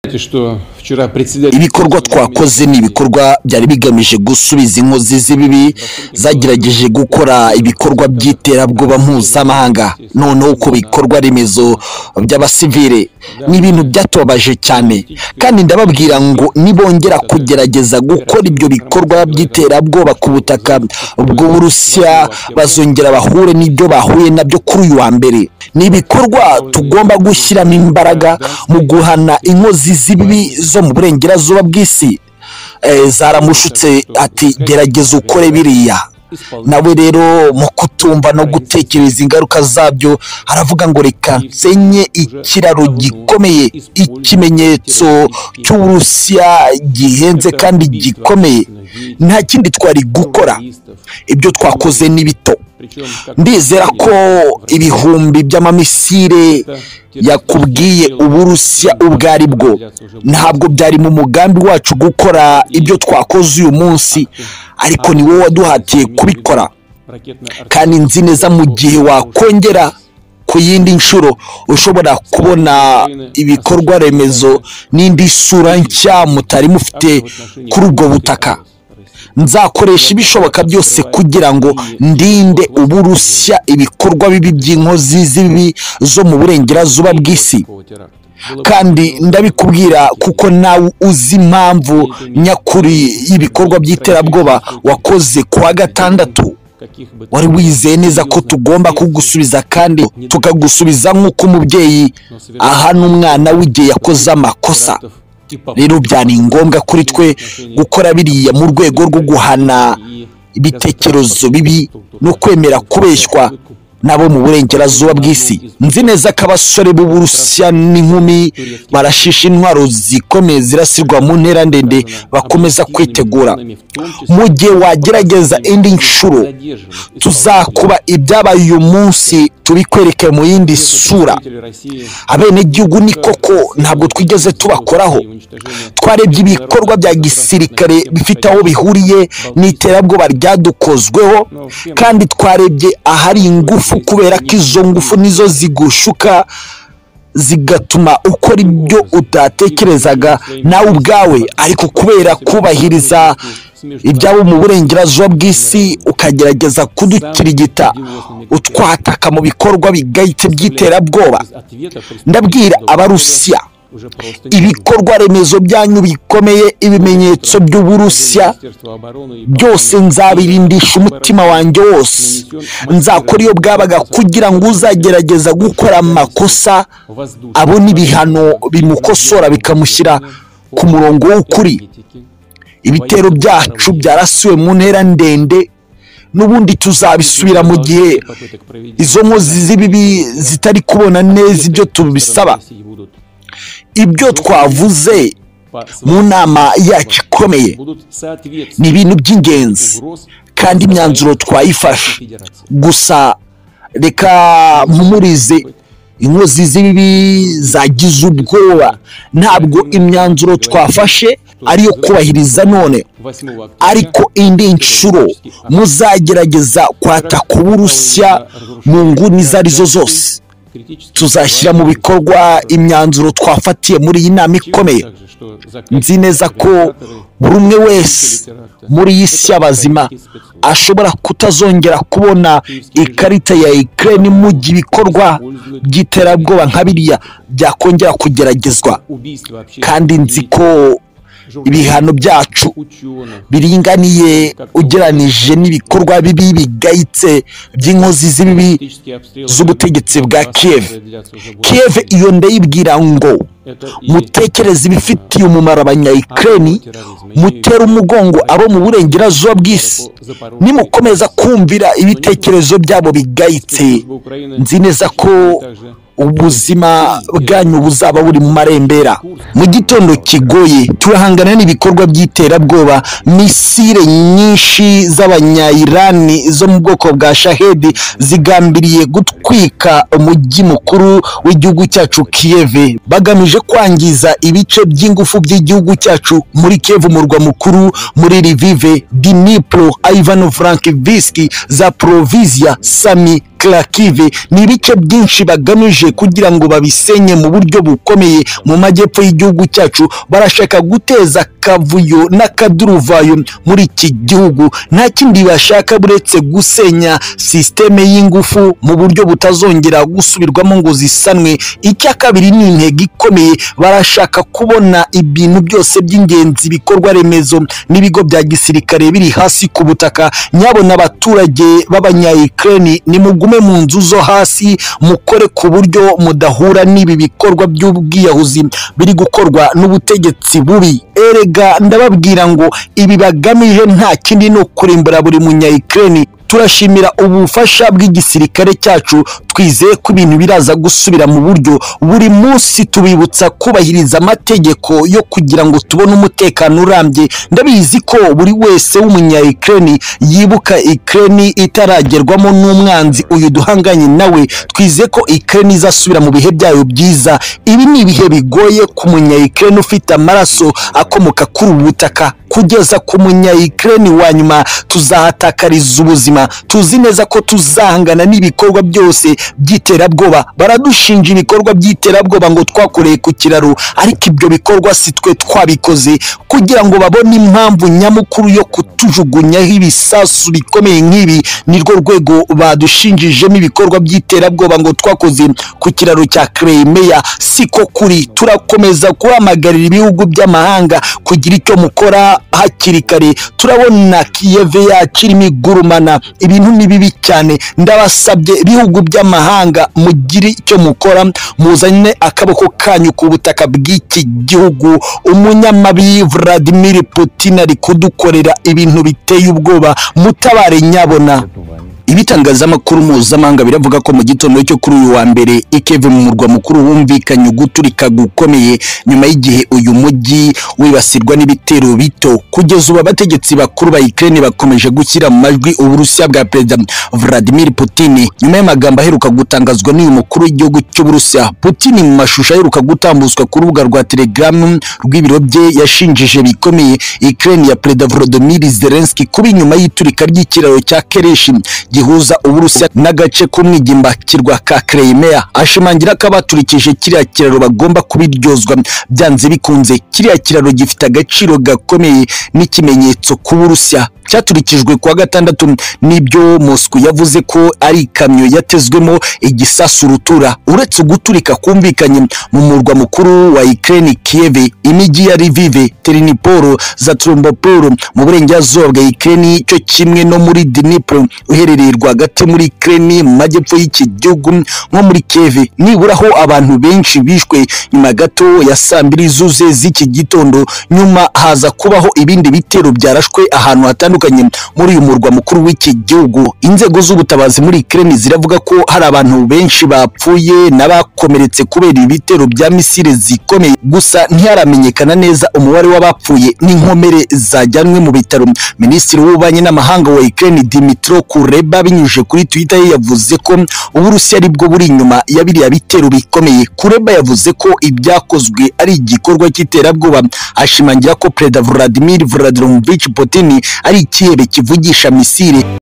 ibikorwa twakoze ni ibikorwa byari bigamije gusubiza inkozi z'ibibi zagerageje gukora ibikorwa by'iterabwoba mpuzamahanga noneho ku bikorwa remezo by'abasivile ni ibintu byatubabaje cyane kandi ndababwira ngo nibongera kugerageza gukora ibyo bikorwa by'iterabwoba ku butaka bw'Uburusiya bazongera bahure n'ibyo bahuye nabyo kuri uyu wa mbere. Ni ibikorwa tugomba gushyiramo imbaraga mu guhana inkozi z'ibibi zo mu burengerazuba bw'isi. Zaramushutse ati gerageza ukore biriya, nawe rero mu kutumva no gutekereza ingaruka zabyo aravuga ngo reka nsenye ikiraro gikomeye, ikimenyetso cy'Uburusiya gihenze kandi gikomeye. Nta kindi twari gukora, ibyo twakoze ni bito. Ndizera ko ibihumbi by'amamisire yakubwiye Uburusiya ubwari bwo ntabwo byari mu mugambi wacu gukora ibyo twakoze uyu munsi, ariko ni wowe waduhatiye kubikora. Kandi nzi neza mu gihe wakongera ku yindi nshuro ushobora kubona ibikorwa remezo n'indi sura nshya mutari mufite kuri ubwo butaka. Nzakoresha ibishoboka byose kugira ngo ndinde Uburusiya ibikorwa bibi by'inkozi z'ibibi zo mu burengerazuba bw'isi. Kandi ndabikubwira kuko nawe uzi impamvu nyakuri y'ibikorwa by'iterabwoba wakoze kuwa gatandatu. Wari wizeye neza ko tugomba kugusubiza kandi tukagusubiza nk'uko umubyeyi ahana umwana w'igihe yakoze amakosa. Rero byari ngombwa kuri twe gukora biriya mu rwego rwo guhana ibitekerezo bibi no kwemera kubeshywa nabo mu burengerazuba bw'isi. Nzi neza ko abasore b'Uburusiya n'inkumi barashisha intwaro zikomeye zirasirwa mu ntera ndende bakomeza kwitegura. Mu gihe wagerageza indi nshuro tuzakuba ibyabaye uyu munsi tubikwereke mu yindi sura. Abenegihugu ni koko ntabwo twigeze tubakoraho. Twarebye ibikorwa bya gisirikare bifite aho bihuriye n'iterabwoba ryadukozweho kandi twarebye ahari ingufu kubera ko izo ngufu nizo zigushuka zigatuma ukora ibyo utatekerezaga nawe ubwawe, ariko kubera kubahiriza ibyabo mu burengerazuba bw'isi ukagerageza kudukirigita utwataka mu bikorwa bigayitse by'iterabwoba. Ndabwira Abarusiya ibikorwa remezo byanyu bikomeye, ibimenyetso by'Uburusiya byose nzabirindisha umutima wanjye wose. Nzakora iyo bwabaga kugira ngo uzagerageza gukora amakosa abone ibihano bimukosora bikamushyira ku murongo w'ukuri. Ibitero byacu byarasiwe mu ntera ndende, n'ubundi tuzabisubira mu gihe izo nkozi z'ibibi zitari kubona neza ibyo tubisaba. Ibyo twavuze mu nama yacu ikomeye ni ibintu by'ingenzi kandi imyanzuro twayifashe. Gusa reka mpumurize inkozi z'ibibi zagize ubwoba. Ntabwo imyanzuro twafashe ariyo kubahiriza none, ariko indi nshuro muzagerageza kwataka Uburusiya mu nguni izo arizo zose. Tuzashyira mu bikorwa imyanzuro twafatiye muri iyi nama ikomeye. Nzi neza ko buri umwe wese muri iyi si y'abazima ashobora kutazongera kubona ikarita ya Ukraine mu gihe ibikorwa by'iterabwoba nka biriya byakongera kugeragezwa. Kandi nzi ko ibihano byacu biringaniye ugeranije n'ibikorwa bibi bigayitse by'inkozi z'ibibi z'ubutegetsi bwa Kyiv. Kyiv iyo ndayibwira ngo mutekereze ibifitiye umumaro abanya-Ukraine, mutera umugongo abo mu burengerazuba bw'isi. Nimukomeza kumvira ibitekerezo byabo bigayitse, nzi neza ko ubuzima bwanyu buzaba buri mu marembera. Mu gitondo kigoye turahangana n'ibikorwa by'iterabwoba. Misile nyinshi z'abanya-Irani zo mu bwoko bwa Shahedi zigambiriye gutwika umujyi mukuru w'igihugu cyacu Kyiv, bagamije kwangiza ibice by'ingufu by'igihugu cyacu muri Kyiv, umurwa mukuru, muri Lviv, Dnipro, Ivano-Frankivsk, Zaporizhia, Sami Kyiv ni ibice byinshi bagamije kugira ngo babisenye mu buryo bukomeye mu majyepfo y'igihugu cyacu. Barashaka guteza kavuyo n'akaduruvayo muri iki gihugu, nta kindi bashaka buretse gusenya systeme y'ingufu mu buryo butazongera gusubirwamo ngo zisanwe. Icya kabiri ni intego ikomeye, barashaka kubona ibintu byose by'ingenzi bikorwa remezo n'ibigo bya gisirikare biri hasi ku butaka. Nyabona abaturage b'abanya-Ukraine ni mugume mu nzu zo hasi, mukore ku buryo mudahura n'ibi bikorwa by'ubwiyahuzi biri gukorwa n'ubutegetsi bubi. Erega ndababwira ngo ibi bagamije nta kindi no kurimbura buri munya-Ukraine. Turashimira ubufasha bw'igisirikare cyacu, twizeye ko ibintu biraza gusubira mu buryo. Buri munsi tubibutsa kubahiriza amategeko yo kugira ngo tubone umutekano urambye. Ndabizi ko buri wese w'umunya-Ukraine yibuka Ukraine itaragerwamo n'umwanzi uyu duhanganye nawe. Twizeye ko Ukraine izasubira mu bihe byayo byiza. Ibi ni ibihe bigoye ku munya-Ukraine ufite amaraso akomoka kuri ubu butaka. Kugeza ku munya-Ukraine wa nyuma tuzahatakariza ubuzima. Tuzi neza ko tuzahangana n'ibikorwa byose by'iterabwoba. Baradushinja ibikorwa by'iterabwoba ngo twakoreye ku kiraro, ariko ibyo bikorwa si twe twabikoze. Kugira ngo babone impamvu nyamukuru yo kutujugunyaho ibisasu bikomeye nk'ibi, nirwo rwego badushinjijemo ibikorwa by'iterabwoba ngo twakoze ku kiraro cya Crimea. Siko kuri. Turakomeza guhamagarira ibihugu by'amahanga kugira icyo mukora hakiri kare. Turabona Kyiv yakirimo igurumana, ibintu ni bibi cyane. Ndabasabye ibihugu by'amahanga mugire icyo mukora, muzanye akaboko kanyu ku butaka bw'iki gihugu. Umunyamabi Vladimir Putin ari kudukorera ibintu biteye ubwoba, mutabare nyabona. Ibitangazamakuru mpuzamahanga biravuga ko mu gitondo cyo kuri uyu wa mbere Kyiv mu murwa mukuru humvikanye guturika gukomeye nyuma y'igihe uyu mujyi wibasirwa n'ibitero bito. Kugeza ubu abategetsi bakuru ba Ukraine bakomeje gushyira mu majwi Uburusiya bwa Perezida Vladimir Putin nyuma y'amagambo aheruka gutangazwa n'uyu mukuru w'igihugu cy'Uburusiya. Putin mu mashusho aheruka gutambuzwa ku rubuga rwa Telegram rw'ibiro bye yashinjije bikomeye Ukraine ya Perezida Volodymyr Zelensky kuba inyuma y'iturika ry'ikiraro cya Kereshi gihuza Uburusiya n'agace k'umwigimba kirwa ka Crimea. Ashimangira ko abaturikije kiriya kiraro bagomba kubiryozwa byanze bikunze. Kiriya kiraro gifite agaciro gakomeye n'ikimenyetso ku Burusiya. Cyaturikijwe kuwa gatandatu nibyo Moscow yavuze ko ari ikamyo yatezwemo igisasu rutura. Uretse guturika kumvikanye mu murwa mukuru wa Ukraine Kyiv, imijyi ya Lviv, Ternopil, Zatrombopol mu burengerazuba bwa Ukraine cyo kimwe no muri Dnipro uherereye rwagati muri Ukraine mu majyepfo y'iki gihugu nko muri Kyiv, nibura aho abantu benshi bishwe nyuma gato ya saa 2 zuze z'iki gitondo. Nyuma haza kubaho ibindi bitero byarashwe ahantu hatandukanye muri uyu murwa mukuru w'iki gihugu. Inzego z'ubutabazi muri Ukraine ziravuga ko hari abantu benshi bapfuye n'abakomeretse kubera ibitero bya misile zikomeye, gusa ntiharamenyekana neza umubare w'abapfuye n'inkomere zajyanwe mu bitaro. Minisitiri w'ububanyi n'amahanga wa Ukraine Dmytro Kuleba binyujije kuri Twitter ye yavuze ko Uburusiya aribwo buri inyuma ya biriya bitero bikomeye. Kuleba yavuze ko ibyakozwe ari igikorwa cy'iterabwoba, ashimangira ko Perezida Vladimir Vladimirovich Putin ari ikihebe kivugisha misile.